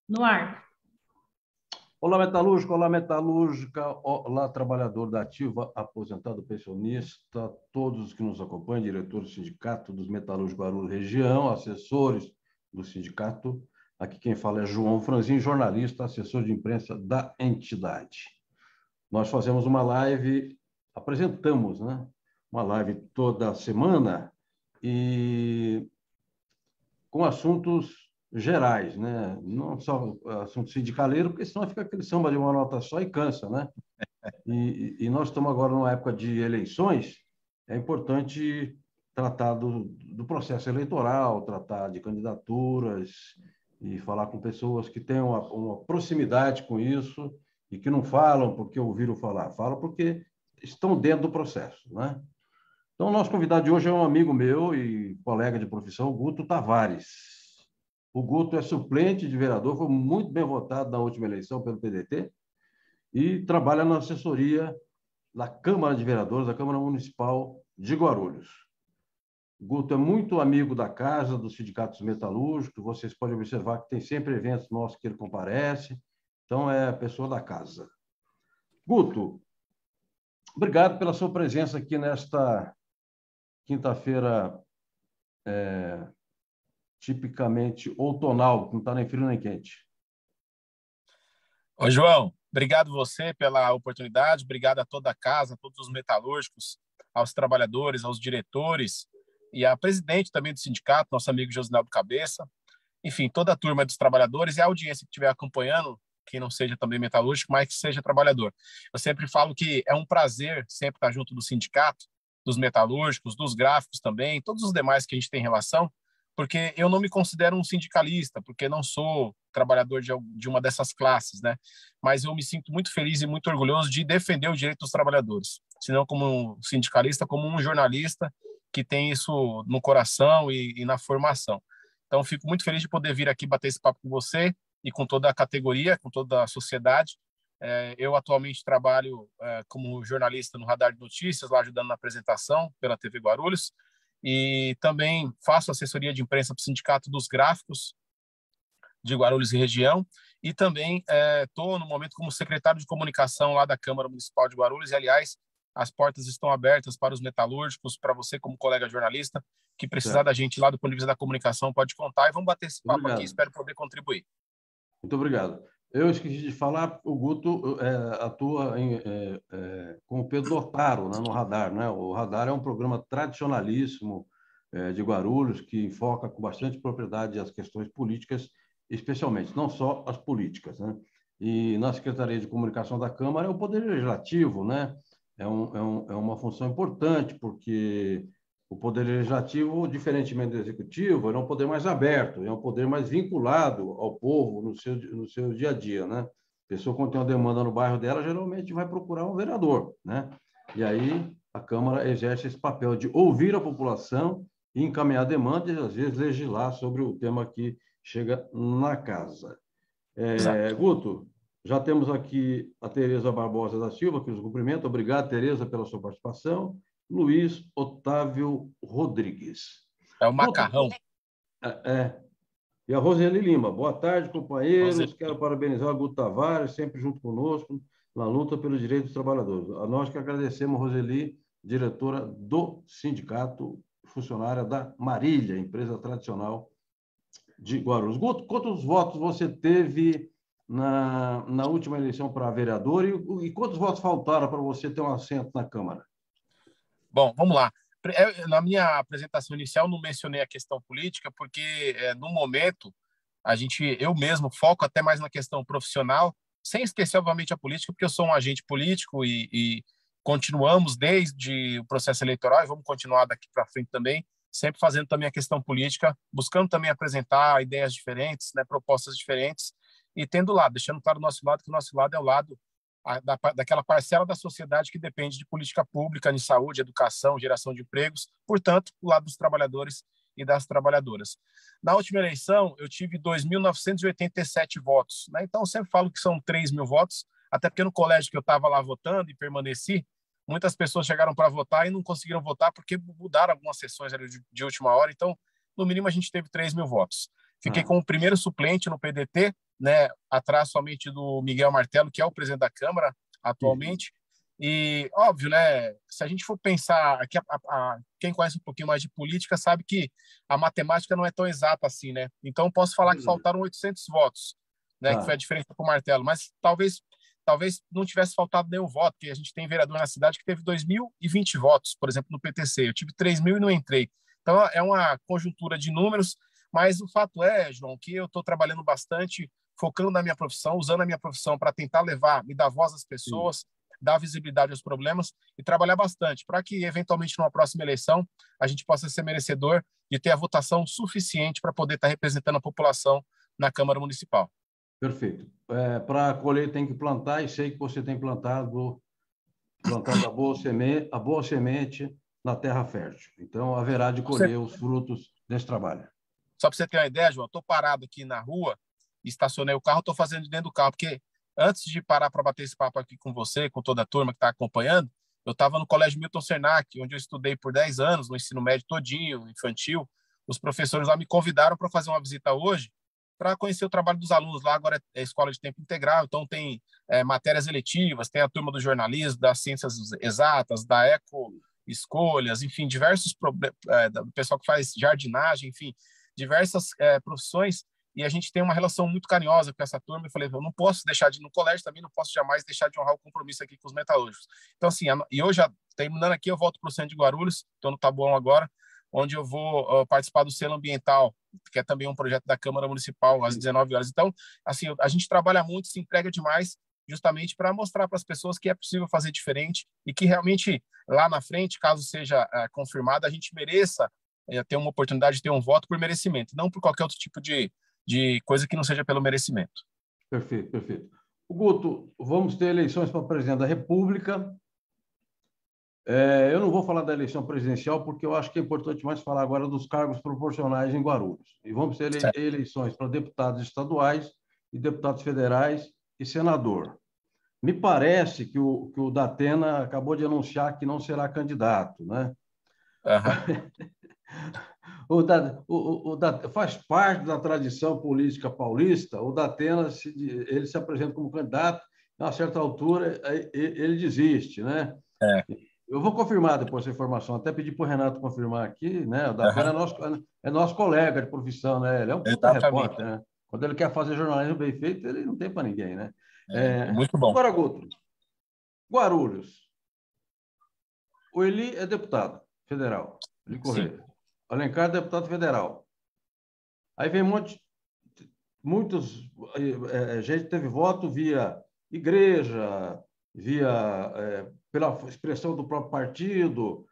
No ar. Olá, metalúrgico, olá, metalúrgica, olá, trabalhador da ativa, aposentado, pensionista, todos que nos acompanham, diretor do Sindicato dos Metalúrgicos Guarulhos Região, assessores do sindicato. Aqui quem fala é João Franzin, jornalista, assessor de imprensa da entidade. Nós fazemos uma live, apresentamos, né? Uma live toda semana e com assuntos gerais, né? Não só assunto sindicaleiro, porque senão fica aquele samba de uma nota só e cansa, né? E nós estamos agora numa época de eleições, é importante tratar do processo eleitoral, tratar de candidaturas e falar com pessoas que tenham uma proximidade com isso e que não falam porque ouviram falar, falam porque estão dentro do processo, né? Então, o nosso convidado de hoje é um amigo meu e colega de profissão, Guto Tavares. O Guto é suplente de vereador, foi muito bem votado na última eleição pelo PDT e trabalha na assessoria da Câmara de Vereadores, da Câmara Municipal de Guarulhos. O Guto é muito amigo da casa, dos sindicatos metalúrgicos, vocês podem observar que tem sempre eventos nossos que ele comparece, então é a pessoa da casa. Guto, obrigado pela sua presença aqui nesta quinta-feira tipicamente outonal, que não está nem frio nem quente. Ô, João, obrigado você pela oportunidade, obrigado a toda a casa, a todos os metalúrgicos, aos trabalhadores, aos diretores e à presidente também do sindicato, nosso amigo Josinaldo Cabeça, enfim, toda a turma dos trabalhadores e a audiência que estiver acompanhando, que não seja também metalúrgico, mas que seja trabalhador. Eu sempre falo que é um prazer sempre estar junto do sindicato, dos metalúrgicos, dos gráficos também, todos os demais que a gente tem relação, porque eu não me considero um sindicalista, porque não sou trabalhador de uma dessas classes, né? Mas eu me sinto muito feliz e muito orgulhoso de defender o direito dos trabalhadores, se não como um sindicalista, como um jornalista que tem isso no coração e na formação. Então, fico muito feliz de poder vir aqui bater esse papo com você e com toda a categoria, com toda a sociedade. Eu atualmente trabalho como jornalista no Radar de Notícias, lá ajudando na apresentação pela TV Guarulhos, e também faço assessoria de imprensa para o Sindicato dos Gráficos de Guarulhos e região, e também estou no momento como secretário de comunicação lá da Câmara Municipal de Guarulhos, e aliás, as portas estão abertas para os metalúrgicos, para você como colega jornalista, que precisar da gente lá do ponto de vista da comunicação, pode contar, e vamos bater esse papo aqui, espero poder contribuir. Muito obrigado. Eu esqueci de falar, o Guto atua com o Pedro Ottaro, né, no Radar, né? O Radar é um programa tradicionalíssimo de Guarulhos, que enfoca com bastante propriedade as questões políticas, especialmente, não só as políticas, né? E na Secretaria de Comunicação da Câmara é o Poder Legislativo, né? É uma função importante, porque o Poder Legislativo, diferentemente do Executivo, é um poder mais aberto, é um poder mais vinculado ao povo no seu dia a dia, né? A pessoa, quando tem uma demanda no bairro dela, geralmente vai procurar um vereador, né? E aí a Câmara exerce esse papel de ouvir a população e encaminhar demanda e, às vezes, legislar sobre o tema que chega na casa. Guto, já temos aqui a Tereza Barbosa da Silva, que nos cumprimenta. Obrigado, Tereza, pela sua participação. Luiz Otávio Rodrigues. É o macarrão. E a Roseli Lima. Boa tarde, companheiros. Roseli. Quero parabenizar o Guto Tavares, sempre junto conosco, na luta pelos direitos dos trabalhadores. A nós que agradecemos, Roseli, diretora do sindicato, funcionária da Marília, empresa tradicional de Guarulhos. Guto, quantos votos você teve na última eleição para vereador e quantos votos faltaram para você ter um assento na Câmara? Bom, vamos lá. Na minha apresentação inicial, não mencionei a questão política, porque no momento eu mesmo foco até mais na questão profissional, sem esquecer, obviamente, a política, porque eu sou um agente político e continuamos desde o processo eleitoral e vamos continuar daqui para frente também, sempre fazendo também a questão política, buscando também apresentar ideias diferentes, né, propostas diferentes, e tendo lá, deixando claro o nosso lado, que o nosso lado é o lado daquela parcela da sociedade que depende de política pública, de saúde, educação, geração de empregos, portanto, o lado dos trabalhadores e das trabalhadoras. Na última eleição, eu tive 2.987 votos, né? Então, eu sempre falo que são 3.000 votos, até porque no colégio que eu estava lá votando e permaneci, muitas pessoas chegaram para votar e não conseguiram votar porque mudaram algumas sessões ali de última hora, então, no mínimo, a gente teve 3.000 votos. Fiquei como primeiro suplente no PDT, né, atrás somente do Miguel Martello, que é o presidente da Câmara Sim. atualmente. E, óbvio, né, se a gente for pensar, aqui quem conhece um pouquinho mais de política sabe que a matemática não é tão exata assim, né? Então, posso É falar que verdade. faltaram 800 votos, né, que foi a Tá. diferença com o Martello, mas talvez não tivesse faltado nenhum voto, porque a gente tem vereador na cidade que teve 2.020 votos, por exemplo, no PTC. Eu tive 3.000 e não entrei. Então, é uma conjuntura de números, mas o fato é, João, que eu estou trabalhando bastante, focando na minha profissão, usando a minha profissão para tentar me dar voz às Sim. pessoas, dar visibilidade aos problemas e trabalhar bastante para que, eventualmente, numa próxima eleição, a gente possa ser merecedor de ter a votação suficiente para poder estar representando a população na Câmara Municipal. Perfeito. Para colher tem que plantar, e sei que você tem plantado a boa semente na terra fértil. Então, haverá de colher os frutos desse trabalho. Só para você ter uma ideia, João, estou parado aqui na rua, estacionei o carro, estou fazendo dentro do carro, porque antes de parar para bater esse papo aqui com você, com toda a turma que está acompanhando, eu estava no Colégio Milton Cernac, onde eu estudei por 10 anos, no ensino médio todinho, infantil. Os professores lá me convidaram para fazer uma visita hoje, para conhecer o trabalho dos alunos. Lá agora é escola de tempo integral, então tem matérias eletivas, tem a turma do jornalismo, das ciências exatas, da eco escolhas, enfim, diversos do pessoal que faz jardinagem, enfim, diversas profissões, e a gente tem uma relação muito carinhosa com essa turma. Eu falei, eu não posso deixar de ir no colégio também, não posso jamais deixar de honrar o compromisso aqui com os metalúrgicos. Então, assim, e hoje, terminando aqui, eu volto para o centro de Guarulhos, estou no Taboão agora, onde eu vou participar do selo ambiental, que é também um projeto da Câmara Municipal, às 19 horas. Então, assim, a gente trabalha muito, se entrega demais, justamente para mostrar para as pessoas que é possível fazer diferente e que realmente, lá na frente, caso seja confirmado, a gente mereça ter uma oportunidade de ter um voto por merecimento, não por qualquer outro tipo de coisa que não seja pelo merecimento. Perfeito, perfeito. Guto, vamos ter eleições para presidente da República. Eu não vou falar da eleição presidencial, porque eu acho que é importante mais falar agora dos cargos proporcionais em Guarulhos. E vamos ter eleições para deputados estaduais e deputados federais e senador. Me parece que o Datena acabou de anunciar que não será candidato, né? Uhum. Faz parte da tradição política paulista. O Datena ele se apresenta como candidato, a uma certa altura ele desiste, né? É. Eu vou confirmar depois essa informação, até pedir para o Renato confirmar aqui, né? O Datena Uhum. é nosso colega de profissão, né? Ele é um puta Exatamente. repórter, né? Quando ele quer fazer jornalismo bem feito, ele não tem para ninguém, né? Muito bom. Agora, Guto, Guarulhos. O Eli é deputado federal, Eli Sim. Correia. Alencar é deputado federal. Aí vem muitos. Gente teve voto via igreja, pela expressão do próprio partido,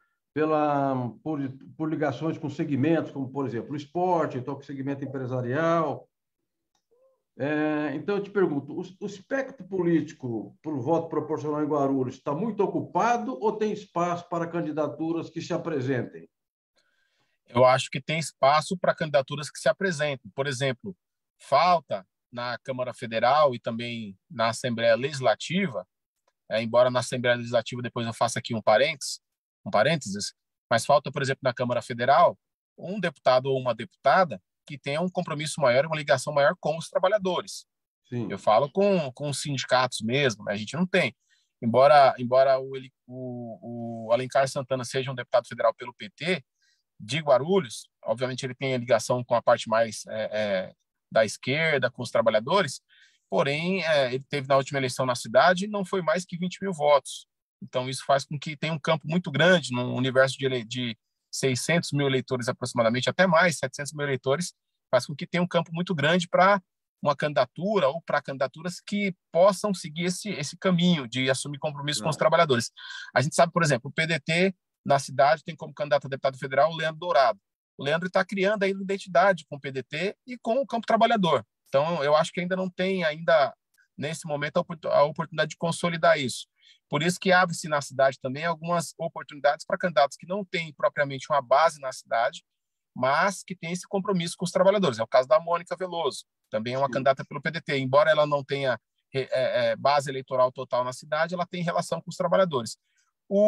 por ligações com segmentos, como, por exemplo, o esporte, então, com segmento empresarial. Então, eu te pergunto, o espectro político para o voto proporcional em Guarulhos está muito ocupado ou tem espaço para candidaturas que se apresentem? Eu acho que tem espaço para candidaturas que se apresentem. Por exemplo, falta na Câmara Federal e também na Assembleia Legislativa, embora na Assembleia Legislativa depois eu faça aqui um parênteses, mas falta, por exemplo, na Câmara Federal, um deputado ou uma deputada que tenha um compromisso maior, uma ligação maior com os trabalhadores. Eu Sim. falo com os sindicatos mesmo, né? A gente não tem. Embora o Alencar Santana seja um deputado federal pelo PT, de Guarulhos, obviamente ele tem a ligação com a parte mais da esquerda, com os trabalhadores, porém, ele teve na última eleição na cidade não foi mais que 20 mil votos. Então, isso faz com que tenha um campo muito grande, num universo de 600 mil eleitores aproximadamente, até mais, 700 mil eleitores, faz com que tenha um campo muito grande para uma candidatura ou para candidaturas que possam seguir esse caminho de assumir compromisso com os Tá. trabalhadores. A gente sabe, por exemplo, o PDT na cidade tem como candidato a deputado federal o Leandro Dourado. O Leandro está criando aí identidade com o PDT e com o campo trabalhador. Então, eu acho que ainda não tem, nesse momento, a oportunidade de consolidar isso. Por isso que abre-se na cidade também algumas oportunidades para candidatos que não têm propriamente uma base na cidade, mas que têm esse compromisso com os trabalhadores. É o caso da Mônica Veloso, também é uma Sim. candidata pelo PDT. Embora ela não tenha base eleitoral total na cidade, ela tem relação com os trabalhadores.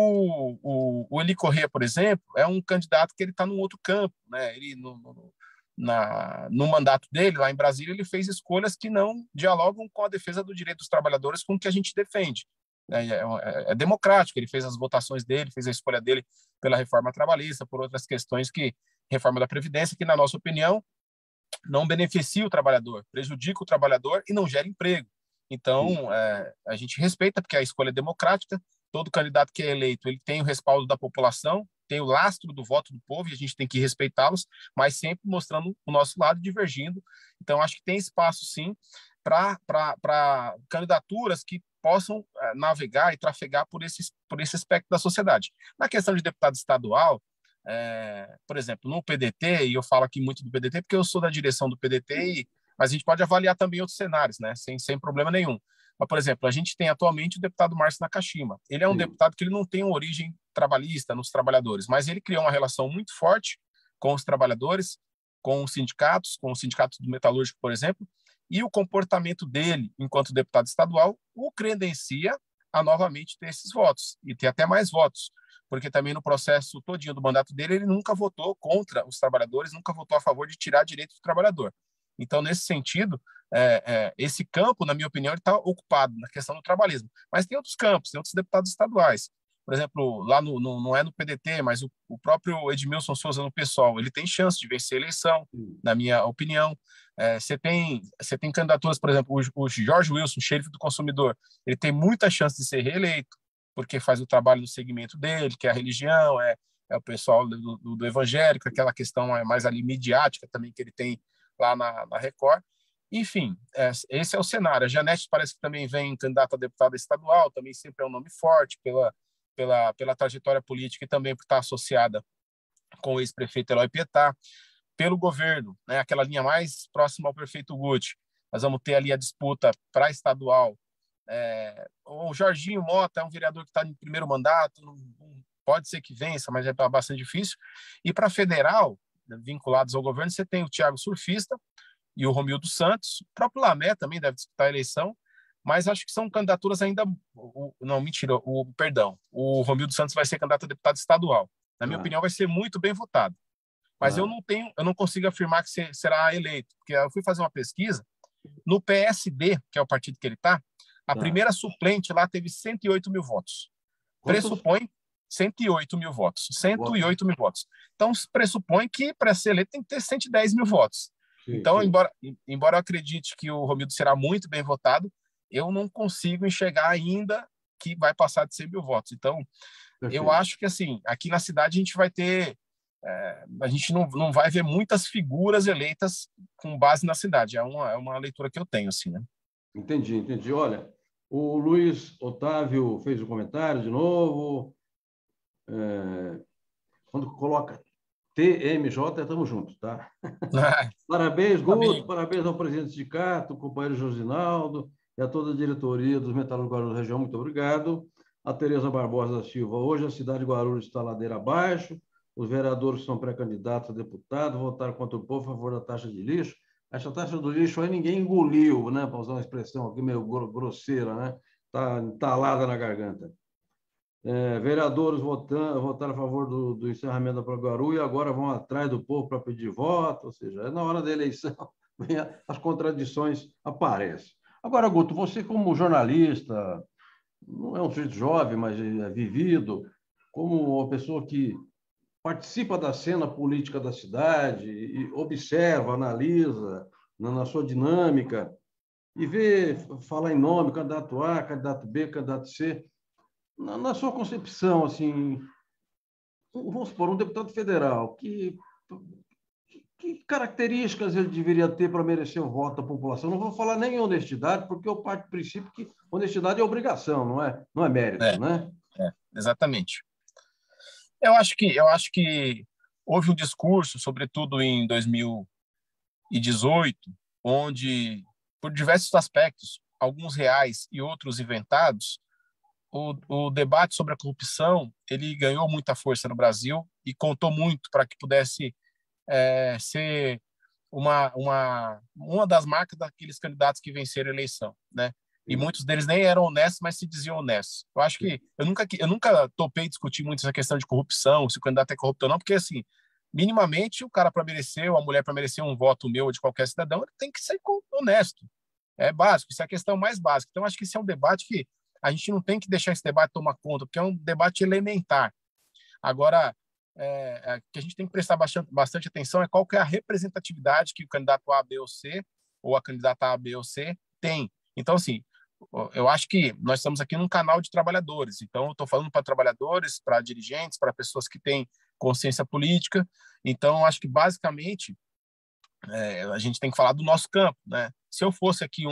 O Eli Corrêa, por exemplo, é um candidato que ele está num outro campo, né? Ele no mandato dele, lá em Brasília, ele fez escolhas que não dialogam com a defesa do direito dos trabalhadores, com o que a gente defende. É democrático, ele fez as votações dele, fez a escolha dele pela reforma trabalhista, por outras questões reforma da Previdência, que, na nossa opinião, não beneficia o trabalhador, prejudica o trabalhador e não gera emprego. Então, a gente respeita, porque a escolha é democrática, todo candidato que é eleito, ele tem o respaldo da população, tem o lastro do voto do povo, e a gente tem que respeitá-los, mas sempre mostrando o nosso lado, divergindo. Então, acho que tem espaço, sim, para candidaturas que possam navegar e trafegar por esse aspecto da sociedade. Na questão de deputado estadual, por exemplo, no PDT, e eu falo aqui muito do PDT porque eu sou da direção do PDT, mas a gente pode avaliar também outros cenários, né, sem problema nenhum. Mas, por exemplo, a gente tem atualmente o deputado Márcio Nakashima. Ele é um deputado que ele não tem uma origem trabalhista nos trabalhadores, mas ele criou uma relação muito forte com os trabalhadores, com os sindicatos do metalúrgico, por exemplo, e o comportamento dele, enquanto deputado estadual, o credencia a novamente ter esses votos, e ter até mais votos, porque também no processo todinho do mandato dele, ele nunca votou contra os trabalhadores, nunca votou a favor de tirar direito do trabalhador. Então, nesse sentido, esse campo, na minha opinião, está ocupado na questão do trabalhismo. Mas tem outros campos, tem outros deputados estaduais. Por exemplo, lá não é no PDT, mas o próprio Edmilson Souza no PSOL, ele tem chance de vencer a eleição, na minha opinião. Você tem candidaturas, por exemplo, o Jorge Wilson, xerife do consumidor, ele tem muita chance de ser reeleito, porque faz o trabalho no segmento dele, que é a religião, é o pessoal do evangélico, aquela questão mais ali midiática também que ele tem lá na Record. Enfim, esse é o cenário. A Janete parece que também vem candidata a deputada estadual, também sempre é um nome forte pela trajetória política e também por estar associada com o ex-prefeito Eloy Pietá. Pelo governo, né, aquela linha mais próxima ao prefeito Guti, nós vamos ter ali a disputa para estadual. O Jorginho Mota é um vereador que está no primeiro mandato, pode ser que vença, mas é bastante difícil. E para federal, vinculados ao governo, você tem o Thiago Surfista e o Romildo Santos. O próprio Lamé também deve disputar a eleição, mas acho que são candidaturas ainda... Não, mentira, perdão. O Romildo Santos vai ser candidato a deputado estadual. Na minha opinião, vai ser muito bem votado. Mas eu não consigo afirmar que será eleito, porque eu fui fazer uma pesquisa, no PSD, que é o partido que ele está, a primeira suplente lá teve 108 mil votos. Pressupõe 108 mil votos. 108 mil votos. Então, pressupõe que para ser eleito tem que ter 110 mil votos. Sim, então, sim. Embora eu acredite que o Romildo será muito bem votado, eu não consigo enxergar ainda que vai passar de 100 mil votos. Então, eu acho que, assim, aqui na cidade a gente vai ter... a gente não vai ver muitas figuras eleitas com base na cidade. É uma leitura que eu tenho, assim, né? Entendi. Olha, o Luiz Otávio fez um comentário de novo. Quando coloca TMJ, estamos juntos, tá? Parabéns, Guto, parabéns ao presidente do sindicato, companheiro Josinaldo e a toda a diretoria dos Metalúrgicos Guarulhos da região. Muito obrigado. A Tereza Barbosa da Silva. Hoje a cidade de Guarulhos está ladeira abaixo. Os vereadores são pré-candidatos a deputado, votaram contra o povo a favor da taxa de lixo. Essa taxa do lixo aí ninguém engoliu, né? Para usar uma expressão aqui meio grosseira, né? Está entalada na garganta. Vereadores votaram a favor do encerramento da Progaru e agora vão atrás do povo para pedir voto, ou seja, na hora da eleição as contradições aparecem. Agora, Guto, você como jornalista, não é um sujeito jovem, mas é vivido, como uma pessoa que participa da cena política da cidade e observa, analisa na sua dinâmica e vê falar em nome, candidato A, candidato B, candidato C. Na sua concepção, assim, vamos supor, um deputado federal, que características ele deveria ter para merecer o voto da população? Não vou falar nem em honestidade, porque eu parto do princípio que honestidade é obrigação, não é mérito, né? Exatamente. Eu acho que houve um discurso, sobretudo em 2018, onde, por diversos aspectos, alguns reais e outros inventados, o debate sobre a corrupção ele ganhou muita força no Brasil e contou muito para que pudesse ser uma das marcas daqueles candidatos que venceram a eleição, né? E muitos deles nem eram honestos, mas se diziam honestos. Eu acho que eu nunca topei discutir muito essa questão de corrupção, se o candidato é corrupto ou não, porque assim minimamente, o cara para merecer, ou a mulher para merecer um voto meu ou de qualquer cidadão, ele tem que ser honesto. É básico, isso é a questão mais básica. Então, acho que esse é um debate que a gente não tem que deixar esse debate tomar conta, porque é um debate elementar. Agora, que a gente tem que prestar bastante atenção é qual que é a representatividade que o candidato A, B ou C, ou a candidata A, B ou C tem. Então, assim, eu acho que nós estamos aqui num canal de trabalhadores. Então, eu estou falando para trabalhadores, para dirigentes, para pessoas que têm consciência política. Então, acho que, basicamente, a gente tem que falar do nosso campo, né? Se eu fosse aqui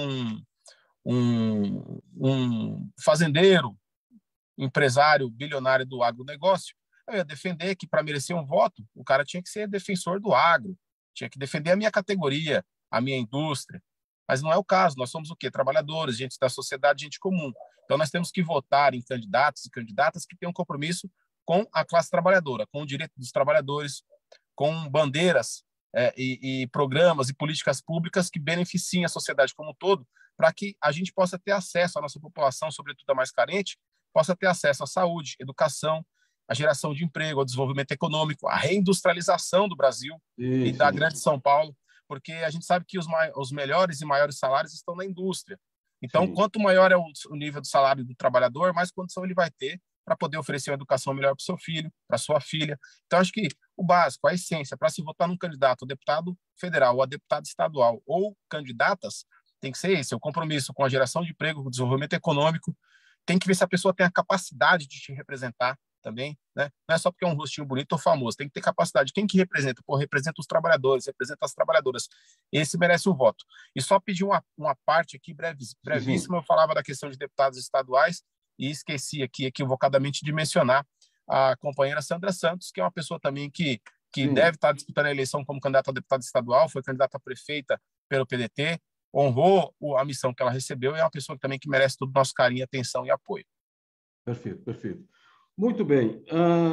um fazendeiro, empresário, bilionário do agronegócio, eu ia defender que, para merecer um voto, o cara tinha que ser defensor do agro, tinha que defender a minha categoria, a minha indústria. Mas não é o caso. Nós somos o quê? Trabalhadores, gente da sociedade, gente comum. Então, nós temos que votar em candidatos e candidatas que tenham um compromisso com a classe trabalhadora, com o direito dos trabalhadores, com bandeiras e programas e políticas públicas que beneficiem a sociedade como um todo, para que a gente possa ter acesso, a nossa população, sobretudo a mais carente, possa ter acesso à saúde, educação, à geração de emprego, ao desenvolvimento econômico, à reindustrialização do Brasil e da grande São Paulo, porque a gente sabe que os melhores e maiores salários estão na indústria. Então, quanto maior é o nível do salário do trabalhador, mais condição ele vai ter para poder oferecer uma educação melhor para o seu filho, para sua filha. Então, acho que o básico, a essência, para se votar num candidato a deputado federal ou a deputado estadual ou candidatas, tem que ser esse, o compromisso com a geração de emprego, com o desenvolvimento econômico. Tem que ver se a pessoa tem a capacidade de te representar também, né? Não é só porque é um rostinho bonito ou famoso, tem que ter capacidade. Quem que representa? Pô, representa os trabalhadores, representa as trabalhadoras. Esse merece o voto. E só pedir uma parte aqui, brevíssima, eu falava da questão de deputados estaduais e esqueci aqui, equivocadamente, de mencionar a companheira Sandra Santos, que é uma pessoa também que deve estar disputando a eleição como candidata a deputada estadual, foi candidata a prefeita pelo PDT, honrou a missão que ela recebeu e é uma pessoa também que merece todo o nosso carinho, atenção e apoio. Perfeito, perfeito. Muito bem.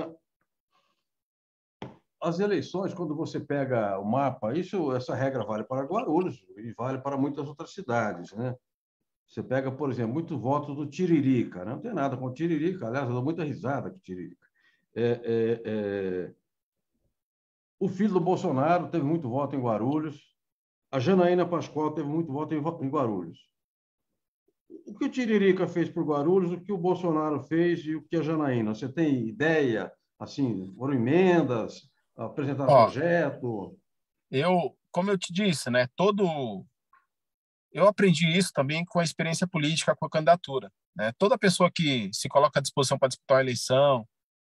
As eleições, quando você pega o mapa, essa regra vale para Guarulhos e vale para muitas outras cidades, né? Você pega, por exemplo, muitos votos do Tiririca, né? Não tem nada com o Tiririca, aliás, eu dou muita risada com o Tiririca. O filho do Bolsonaro teve muito voto em Guarulhos, a Janaína Pascoal teve muito voto em Guarulhos. O que o Tiririca fez por Guarulhos, o que o Bolsonaro fez e o que a Janaína? Você tem ideia? Assim, foram emendas, apresentar projeto? Como eu te disse, né, eu aprendi isso também com a experiência política, com a candidatura, né? Toda pessoa que se coloca à disposição para disputar uma eleição,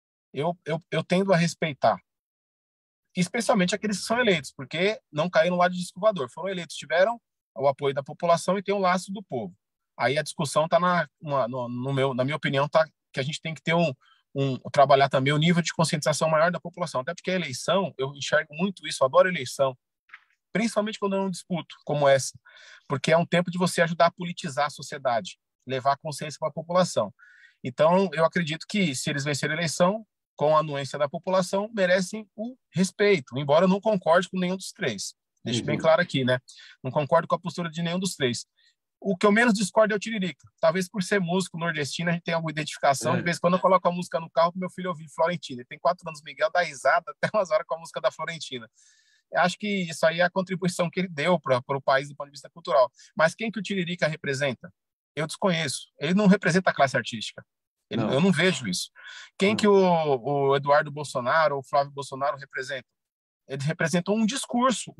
eu tendo a respeitar, especialmente aqueles que são eleitos, porque não caíram lá de disco voador, foram eleitos, tiveram o apoio da população e tem o laço do povo. Aí a discussão está na minha opinião, tá que a gente tem que ter trabalhar também o nível de conscientização maior da população, até porque a eleição, eu enxergo muito isso, eu adoro eleição, principalmente quando eu não disputo, como essa, porque é um tempo de você ajudar a politizar a sociedade, levar a consciência para a população. Então, eu acredito que se eles vencerem a eleição, com a anuência da população, merecem o respeito, embora eu não concorde com nenhum dos três. Deixo bem claro aqui, né? Não concordo com a postura de nenhum dos três. O que eu menos discordo é o Tiririca. Talvez por ser músico nordestino, a gente tem alguma identificação. De vez em quando eu coloco a música no carro para meu filho ouvir Florentina. Ele tem 4 anos, Miguel, dá risada até umas horas com a música da Florentina. Eu acho que isso aí é a contribuição que ele deu para o país do ponto de vista cultural. Mas quem que o Tiririca representa? Eu desconheço. Ele não representa a classe artística. Eu não vejo isso. Quem que o Eduardo Bolsonaro ou o Flávio Bolsonaro representam? Eles representam um discurso,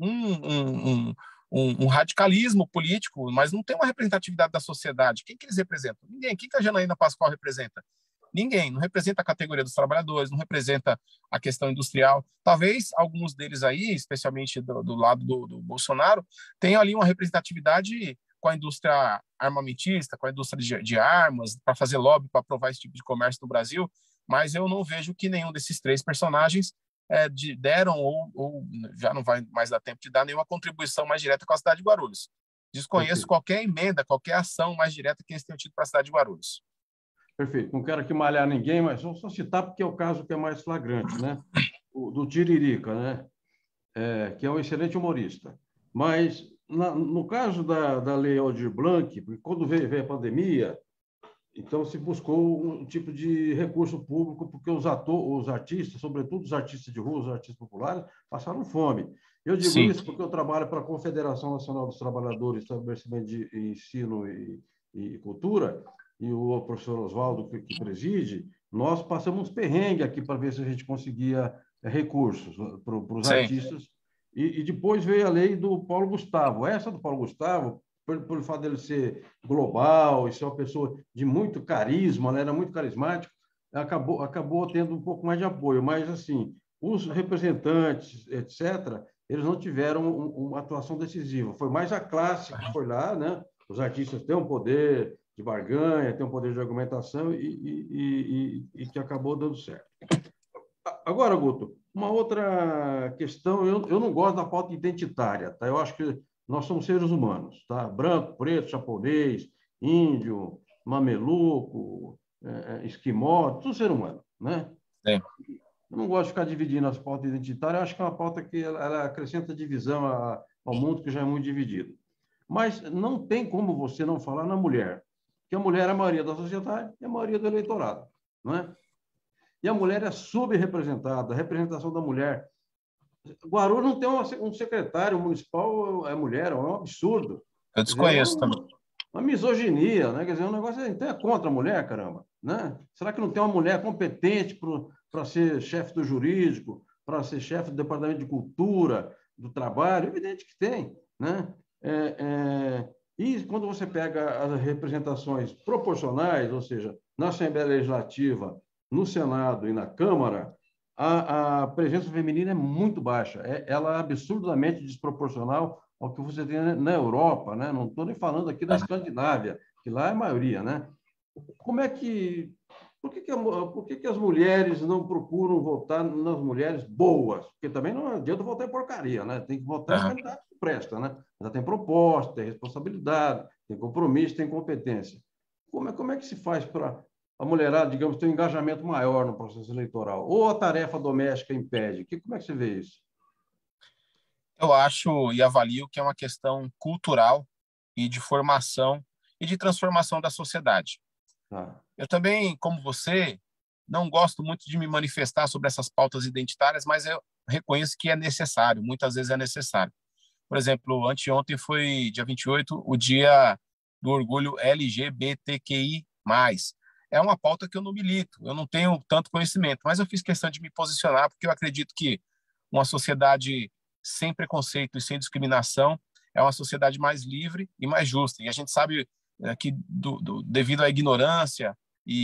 um radicalismo político, mas não tem uma representatividade da sociedade. Quem que eles representam? Ninguém. Quem que a Janaína Pascoal representa? Ninguém. Não representa a categoria dos trabalhadores, não representa a questão industrial. Talvez alguns deles aí, especialmente do lado do Bolsonaro, tenham ali uma representatividade com a indústria armamentista, com a indústria de armas, para fazer lobby, para aprovar esse tipo de comércio no Brasil, mas eu não vejo que nenhum desses 3 personagens deram ou já não vai mais dar tempo de dar nenhuma contribuição mais direta com a cidade de Guarulhos. Desconheço qualquer emenda, qualquer ação mais direta que eles tenham tido para a cidade de Guarulhos. Perfeito. Não quero aqui malhar ninguém, mas vou só citar porque é o caso que é mais flagrante, né? O do Tiririca, né? Que é um excelente humorista. Mas, no caso da Lei Aldir Blanc, quando veio a pandemia, Então, se buscou um tipo de recurso público, porque os artistas, sobretudo os artistas de rua, os artistas populares, passaram fome. Eu digo Sim, isso porque eu trabalho para a Confederação Nacional dos Trabalhadores, Estabelecimento de Ensino e Cultura, e o professor Oswaldo, que preside, nós passamos perrengue aqui para ver se a gente conseguia recursos para os sim. artistas. E depois veio a lei do Paulo Gustavo. Essa do Paulo Gustavo, pelo fato dele ser global e ser uma pessoa de muito carisma, né? Era muito carismático, acabou tendo um pouco mais de apoio, mas assim, os representantes, etc., eles não tiveram uma atuação decisiva. Foi mais a classe que foi lá, né? Os artistas têm um poder de barganha, têm um poder de argumentação e que acabou dando certo. Agora, Guto, uma outra questão, eu não gosto da pauta identitária, tá? Eu acho que nós somos seres humanos, tá? Branco, preto, japonês, índio, mameluco, esquimó, tudo ser humano, né? Sim. Eu não gosto de ficar dividindo as pautas identitárias, eu acho que é uma pauta que ela acrescenta divisão ao mundo que já é muito dividido. Mas não tem como você não falar na mulher, que a mulher é a maioria da sociedade e a maioria do eleitorado, não é? E a mulher é subrepresentada, a representação da mulher. Guarulhos não tem um secretário municipal, é mulher, é um absurdo. Eu Quer dizer, é desconheço também. uma misoginia, né? Quer dizer, um negócio então é contra a mulher, caramba, né? Será que não tem uma mulher competente para ser chefe do jurídico, para ser chefe do departamento de cultura, do trabalho? Evidente que tem, né? E quando você pega as representações proporcionais, ou seja, na Assembleia Legislativa, no Senado e na Câmara, a presença feminina é muito baixa. Ela é absurdamente desproporcional ao que você tem na Europa, né? Não estou nem falando aqui da Escandinávia, que lá é a maioria, né? Como é que por que as mulheres não procuram votar nas mulheres boas? Porque também não adianta votar em porcaria, né? Tem que votar em Aham. candidato que presta, né? Já tem proposta, tem responsabilidade, tem compromisso, tem competência. Como é que se faz para a mulherada, digamos, ter um engajamento maior no processo eleitoral? Ou a tarefa doméstica impede? Como é que você vê isso? Eu acho e avalio que é uma questão cultural e de formação e de transformação da sociedade. Tá. Eu também, como você, não gosto muito de me manifestar sobre essas pautas identitárias, mas eu reconheço que é necessário, muitas vezes é necessário. Por exemplo, anteontem foi dia 28, o dia do orgulho LGBTQI+. É uma pauta que eu não milito, eu não tenho tanto conhecimento, mas eu fiz questão de me posicionar porque eu acredito que uma sociedade sem preconceito e sem discriminação é uma sociedade mais livre e mais justa. E a gente sabe que, devido à ignorância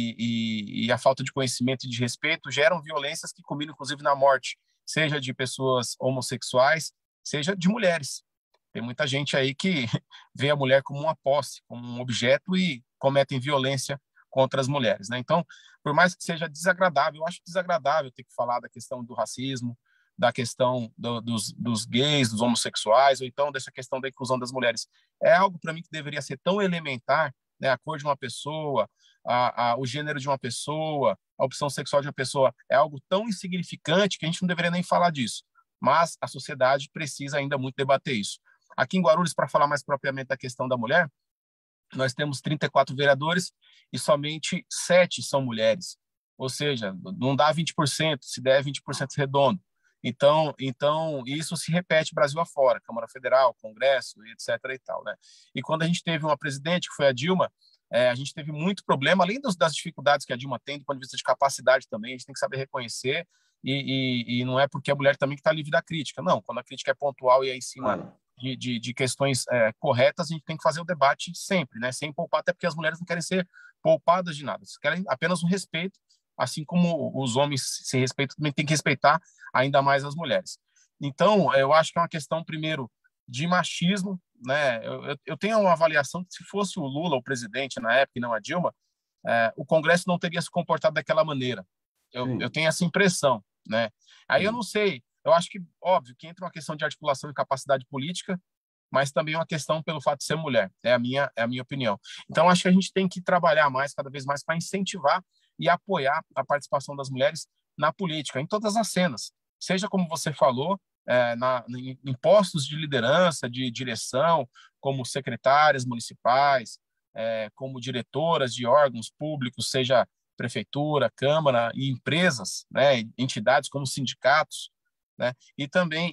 e à falta de conhecimento e de respeito, geram violências que culminam, inclusive, na morte, seja de pessoas homossexuais, seja de mulheres. Tem muita gente aí que vê a mulher como uma posse, como um objeto e cometem violência contra as mulheres, né? Então, por mais que seja desagradável, eu acho desagradável ter que falar da questão do racismo, da questão dos gays, dos homossexuais, ou então dessa questão da inclusão das mulheres. É algo para mim que deveria ser tão elementar, né? A cor de uma pessoa, o gênero de uma pessoa, a opção sexual de uma pessoa, é algo tão insignificante que a gente não deveria nem falar disso. Mas a sociedade precisa ainda muito debater isso. Aqui em Guarulhos, para falar mais propriamente da questão da mulher, nós temos 34 vereadores e somente 7 são mulheres. Ou seja, não dá 20%, se der 20% redondo. Então, isso se repete Brasil afora, Câmara Federal, Congresso, etc. e tal, né? E quando a gente teve uma presidente, que foi a Dilma, a gente teve muito problema, além das dificuldades que a Dilma tem, do ponto de vista de capacidade também, a gente tem que saber reconhecer, e não é porque a mulher também que está livre da crítica, não. Quando a crítica é pontual e é em cima Claro. de questões corretas, a gente tem que fazer o debate sempre, né? Sem poupar, até porque as mulheres não querem ser poupadas de nada, elas querem apenas um respeito, assim como os homens se respeitam, também tem que respeitar ainda mais as mulheres. Então, eu acho que é uma questão, primeiro, de machismo, né? Eu tenho uma avaliação que se fosse o Lula o presidente na época e não a Dilma, o Congresso não teria se comportado daquela maneira. Eu Sim, tenho essa impressão, né? Aí eu não sim. sei, eu acho que, óbvio, que entra uma questão de articulação e capacidade política, mas também uma questão pelo fato de ser mulher, é a minha opinião. Então, acho que a gente tem que trabalhar mais, cada vez mais, para incentivar e apoiar a participação das mulheres na política, em todas as cenas. Seja como você falou, em postos de liderança, de direção, como secretárias municipais, como diretoras de órgãos públicos, seja prefeitura, câmara e empresas, né, entidades como sindicatos, né, e também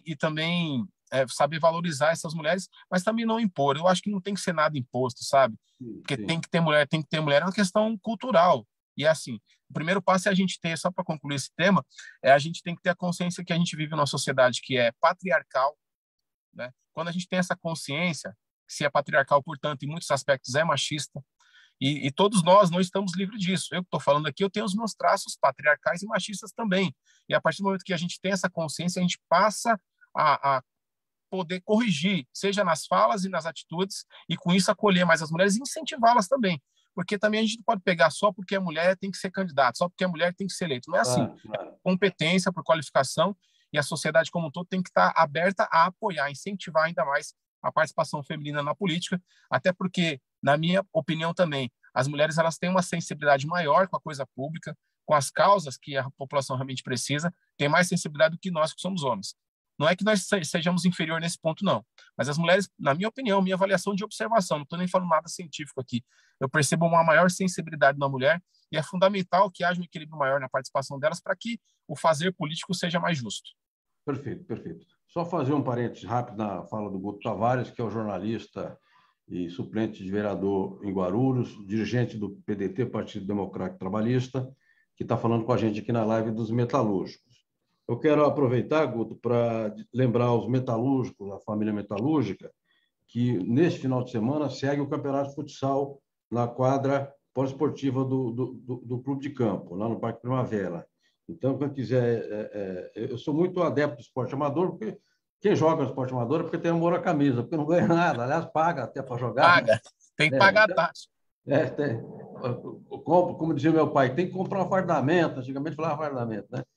saber valorizar essas mulheres, mas também não impor. Eu acho que não tem que ser nada imposto, sabe? Porque Sim. tem que ter mulher, é uma questão cultural. E assim, o primeiro passo é a gente ter, só para concluir esse tema, a gente tem que ter a consciência que a gente vive numa sociedade que é patriarcal, né? Quando a gente tem essa consciência, que se é patriarcal, portanto, em muitos aspectos é machista, e todos nós não estamos livres disso. Eu que estou falando aqui, eu tenho os meus traços patriarcais e machistas também. E a partir do momento que a gente tem essa consciência, a gente passa a poder corrigir, seja nas falas e nas atitudes, e com isso acolher mais as mulheres e incentivá-las também. Porque também a gente não pode pegar só porque a mulher tem que ser candidata, só porque a mulher tem que ser eleita. Não é assim. Claro. É competência, por qualificação, e a sociedade como um todo tem que estar aberta a apoiar, incentivar ainda mais a participação feminina na política, até porque, na minha opinião também, as mulheres elas têm uma sensibilidade maior com a coisa pública, com as causas que a população realmente precisa, tem mais sensibilidade do que nós que somos homens. Não é que nós sejamos inferior nesse ponto, não. Mas as mulheres, na minha opinião, minha avaliação de observação, não estou nem falando nada científico aqui, eu percebo uma maior sensibilidade na mulher e é fundamental que haja um equilíbrio maior na participação delas para que o fazer político seja mais justo. Perfeito, perfeito. Só fazer um parênteses rápido na fala do Guto Tavares, que é o jornalista e suplente de vereador em Guarulhos, dirigente do PDT, Partido Democrático Trabalhista, que está falando com a gente aqui na live dos metalúrgicos. Eu quero aproveitar, Guto, para lembrar os metalúrgicos, a família metalúrgica, que neste final de semana segue o campeonato de futsal na quadra poliesportiva do Clube de Campo, lá no Parque Primavera. Então, quem quiser... eu sou muito adepto do esporte amador, porque quem joga no esporte amador é porque tem amor à camisa, porque não ganha nada. Aliás, paga até para jogar. Paga, né? Tem que pagar a taxa. Como dizia meu pai, tem que comprar um fardamento. Antigamente falava fardamento, né?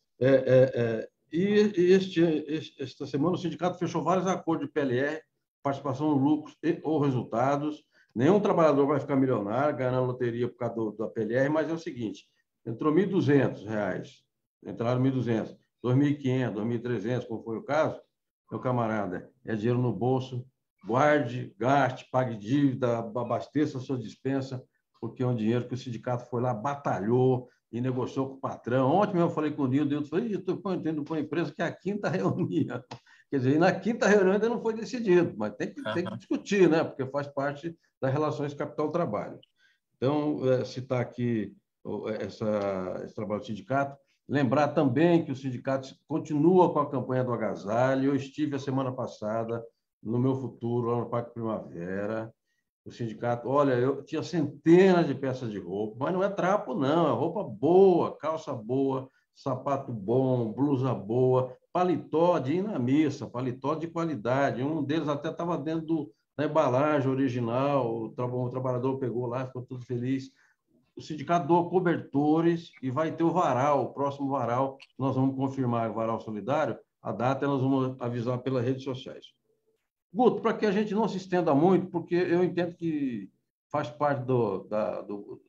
Esta semana o sindicato fechou vários acordos de PLR, participação no lucros ou resultados. Nenhum trabalhador vai ficar milionário, ganhando loteria por causa da PLR, mas é o seguinte, entrou R$ 1.200, entraram 1.200, 2.500, 2.300, como foi o caso, meu camarada, é dinheiro no bolso, guarde, gaste, pague dívida, abasteça a sua despensa, porque é um dinheiro que o sindicato foi lá, batalhou e negociou com o patrão. Ontem mesmo eu falei com o Nildo, eu falei, estou entendendo com a empresa que é a quinta reunião. Quer dizer, na quinta reunião ainda não foi decidido, mas tem que discutir, né? Porque faz parte das relações capital-trabalho. Então, citar aqui esse trabalho do sindicato, lembrar também que o sindicato continua com a campanha do agasalho. Eu estive a semana passada no Meu Futuro, lá no Parque Primavera. O sindicato, olha, eu tinha centenas de peças de roupa, mas não é trapo, não, é roupa boa, calça boa, sapato bom, blusa boa, paletó de ir na missa, paletó de qualidade. Um deles até estava dentro da embalagem original, o trabalhador pegou lá, ficou todo feliz. O sindicato doa cobertores e vai ter o varal, o próximo varal, nós vamos confirmar o varal solidário, a data nós vamos avisar pelas redes sociais. Guto, para que a gente não se estenda muito, porque eu entendo que faz parte da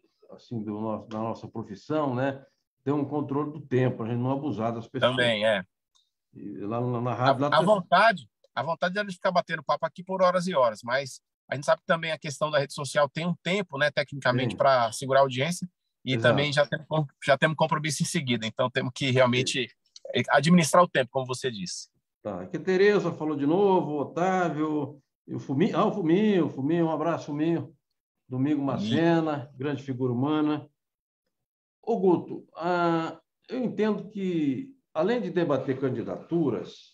nossa profissão, né? Ter um controle do tempo, a gente não abusar das pessoas. Também, é. E lá na rádio... A vontade é de ficar batendo papo aqui por horas e horas, mas a gente sabe que também a questão da rede social tem um tempo, né, tecnicamente, para segurar a audiência, e exato, também já temos compromisso em seguida, então temos que realmente administrar o tempo, como você disse. Tá, aqui a Tereza falou de novo, o Otávio, e o Fuminho, o Fuminho, um abraço, Fuminho, Domingo Macena, grande figura humana. Ô, Guto, eu entendo que, além de debater candidaturas,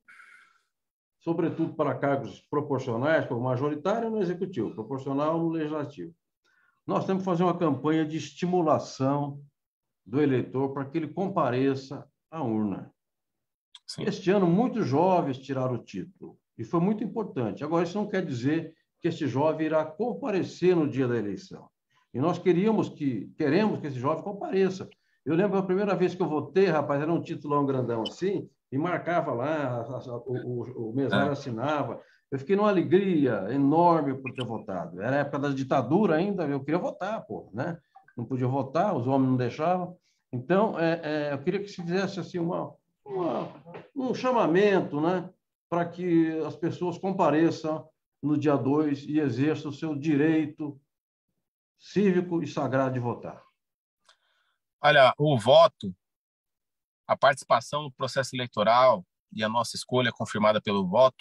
sobretudo para cargos proporcionais, como majoritário no Executivo, proporcional no Legislativo, nós temos que fazer uma campanha de estimulação do eleitor para que ele compareça à urna. Sim. Este ano, muitos jovens tiraram o título, e foi muito importante. Agora, isso não quer dizer que este jovem irá comparecer no dia da eleição. E nós queremos que esse jovem compareça. Eu lembro a primeira vez que eu votei, rapaz, era um titulão grandão assim, e marcava lá, o mesário assinava. Eu fiquei numa alegria enorme por ter votado. Era a época da ditadura ainda, eu queria votar, pô, né? Não podia votar, os homens não deixavam. Então, eu queria que se fizesse assim um chamamento, né, para que as pessoas compareçam no dia 2 e exerçam o seu direito cívico e sagrado de votar? Olha, o voto, a participação no processo eleitoral e a nossa escolha confirmada pelo voto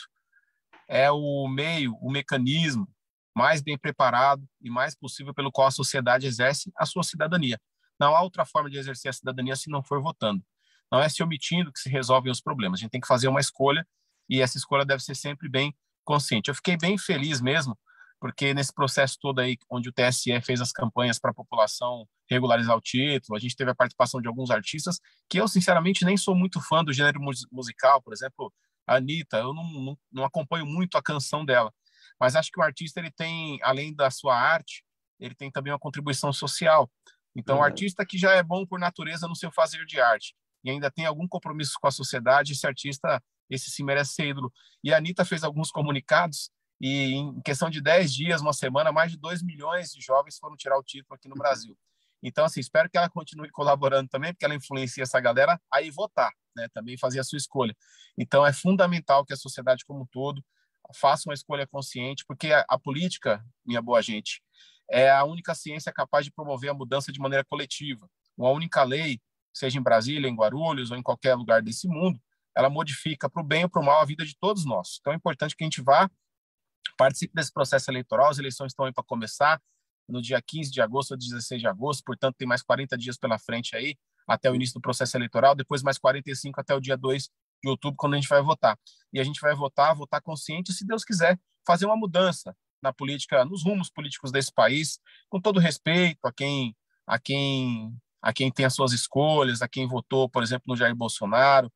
é o meio, o mecanismo mais bem preparado e mais possível pelo qual a sociedade exerce a sua cidadania. Não há outra forma de exercer a cidadania se não for votando. Não é se omitindo que se resolvem os problemas. A gente tem que fazer uma escolha e essa escolha deve ser sempre bem consciente. Eu fiquei bem feliz mesmo, porque nesse processo todo aí, onde o TSE fez as campanhas para a população regularizar o título, a gente teve a participação de alguns artistas que eu, sinceramente, nem sou muito fã do gênero musical, por exemplo, a Anitta, eu não acompanho muito a canção dela, mas acho que o artista, ele tem, além da sua arte, ele tem também uma contribuição social. Então, o Verdade. artista que já é bom por natureza no seu fazer de arte e ainda tem algum compromisso com a sociedade, esse artista, esse sim merece ser ídolo. E a Anitta fez alguns comunicados e em questão de 10 dias, uma semana, mais de 2 milhões de jovens foram tirar o título aqui no Brasil. Então, assim, espero que ela continue colaborando também, porque ela influencia essa galera a ir votar, né? Também fazer a sua escolha. Então, é fundamental que a sociedade como um todo faça uma escolha consciente, porque a política, minha boa gente, é a única ciência capaz de promover a mudança de maneira coletiva. Uma única lei, seja em Brasília, em Guarulhos ou em qualquer lugar desse mundo, ela modifica para o bem ou para o mal a vida de todos nós. Então, é importante que a gente vá, participe desse processo eleitoral. As eleições estão aí para começar no dia 15 de agosto ou 16 de agosto, portanto, tem mais 40 dias pela frente aí, até o início do processo eleitoral, depois mais 45 até o dia 2 de outubro, quando a gente vai votar. E a gente vai votar consciente, se Deus quiser, fazer uma mudança na política, nos rumos políticos desse país, com todo respeito a quem, a quem tem as suas escolhas, a quem votou, por exemplo, no Jair Bolsonaro,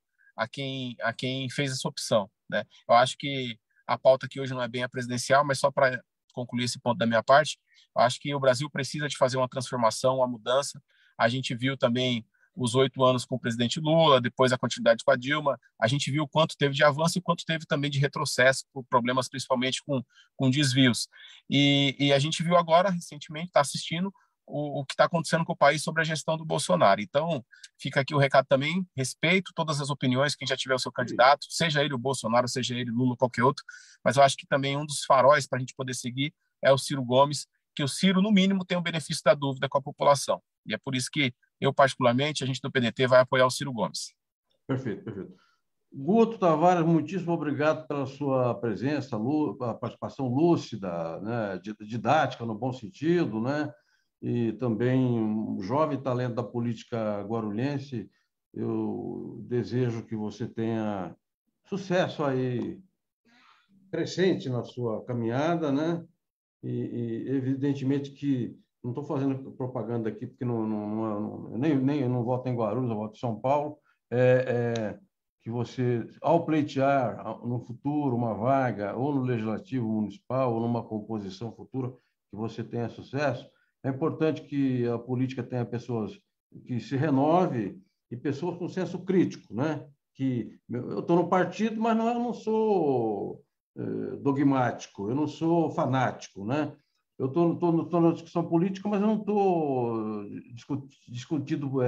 a quem fez essa opção, né? Eu acho que a pauta aqui hoje não é bem a presidencial, mas só para concluir esse ponto da minha parte, eu acho que o Brasil precisa de fazer uma transformação, uma mudança. A gente viu também os 8 anos com o presidente Lula, depois a continuidade com a Dilma. A gente viu o quanto teve de avanço e quanto teve também de retrocesso, por problemas principalmente com desvios. E a gente viu agora, recentemente, está assistindo o que está acontecendo com o país sobre a gestão do Bolsonaro. Então, fica aqui o recado também, respeito todas as opiniões, quem já tiver o seu candidato, seja ele o Bolsonaro, seja ele Lula, qualquer outro, mas eu acho que também um dos faróis para a gente poder seguir é o Ciro Gomes, que o Ciro, no mínimo, tem o benefício da dúvida com a população. E é por isso que eu, particularmente, a gente do PDT vai apoiar o Ciro Gomes. Perfeito, perfeito. Guto Tavares, muitíssimo obrigado pela sua presença, a participação lúcida, né, didática no bom sentido, né, e também um jovem talento da política guarulhense. Eu desejo que você tenha sucesso aí, crescente na sua caminhada, né, e evidentemente que não estou fazendo propaganda aqui, porque eu não voto em Guarulhos, eu voto em São Paulo, que você, ao pleitear no futuro uma vaga, ou no Legislativo Municipal, ou numa composição futura, que você tenha sucesso, é importante que a política tenha pessoas que se renove e pessoas com senso crítico, né? Que eu estou no partido, mas eu não sou dogmático, eu não sou fanático, né? Eu estou na discussão política, mas eu não estou discutindo,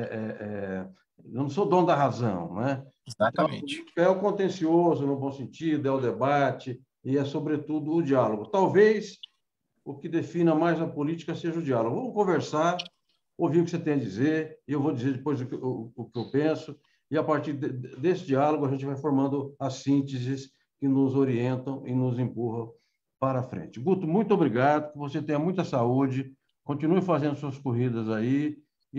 eu não sou dono da razão, né? Então, a Exatamente. política é o contencioso, no bom sentido, é o debate e é, sobretudo, o diálogo. Talvez o que defina mais a política seja o diálogo. Vamos conversar, ouvir o que você tem a dizer, e eu vou dizer depois o que eu penso, e a partir desse diálogo a gente vai formando as sínteses que nos orientam e nos empurram para frente. Guto, muito obrigado, que você tenha muita saúde, continue fazendo suas corridas aí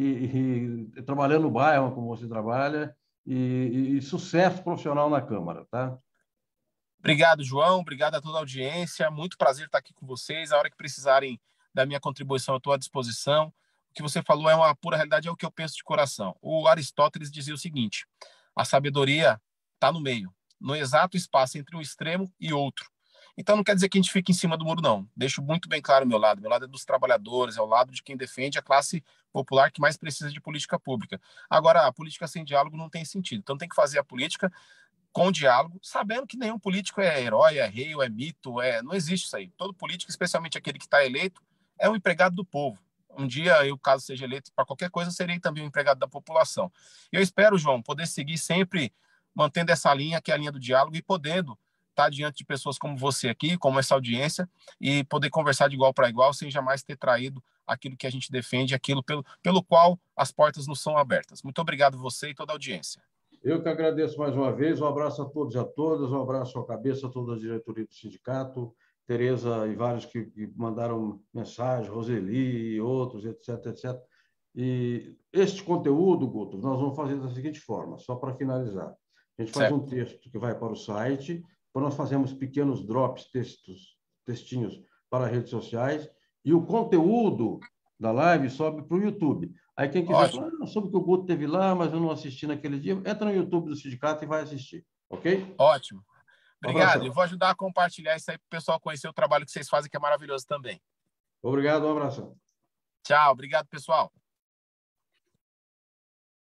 e trabalhando no bairro como você trabalha e sucesso profissional na Câmara, tá? Obrigado, João. Obrigado a toda a audiência. Muito prazer estar aqui com vocês. A hora que precisarem da minha contribuição, eu estou à disposição. O que você falou é uma pura realidade, é o que eu penso de coração. O Aristóteles dizia o seguinte: a sabedoria está no meio, no exato espaço entre um extremo e outro. Então não quer dizer que a gente fique em cima do muro, não. Deixo muito bem claro o meu lado. Meu lado é dos trabalhadores, é o lado de quem defende a classe popular que mais precisa de política pública. Agora, a política sem diálogo não tem sentido. Então tem que fazer a política com diálogo, sabendo que nenhum político é herói, é rei, ou é mito, não existe isso aí. Todo político, especialmente aquele que está eleito, é um empregado do povo. Um dia, eu, caso seja eleito para qualquer coisa, serei também um empregado da população. Eu espero, João, poder seguir sempre mantendo essa linha, que é a linha do diálogo, e podendo estar diante de pessoas como você aqui, como essa audiência, e poder conversar de igual para igual, sem jamais ter traído aquilo que a gente defende, aquilo pelo qual as portas nos são abertas. Muito obrigado você e toda a audiência. Eu que agradeço mais uma vez. Um abraço a todos e a todas, um abraço à cabeça, a toda a diretoria do sindicato, Tereza e vários que mandaram mensagem, Roseli e outros, etc, etc. E este conteúdo, Guto, nós vamos fazer da seguinte forma, só para finalizar. A gente faz um texto que vai para o site, depois nós fazemos pequenos drops, textinhos para redes sociais, e o conteúdo da live sobe para o YouTube. Aí quem quiser falar, soube que o Guto teve lá, mas eu não assisti naquele dia, entra no YouTube do sindicato e vai assistir, ok? Ótimo. Obrigado. Um eu vou ajudar a compartilhar isso aí para o pessoal conhecer o trabalho que vocês fazem, que é maravilhoso também. Obrigado, um abraço. Tchau, obrigado, pessoal.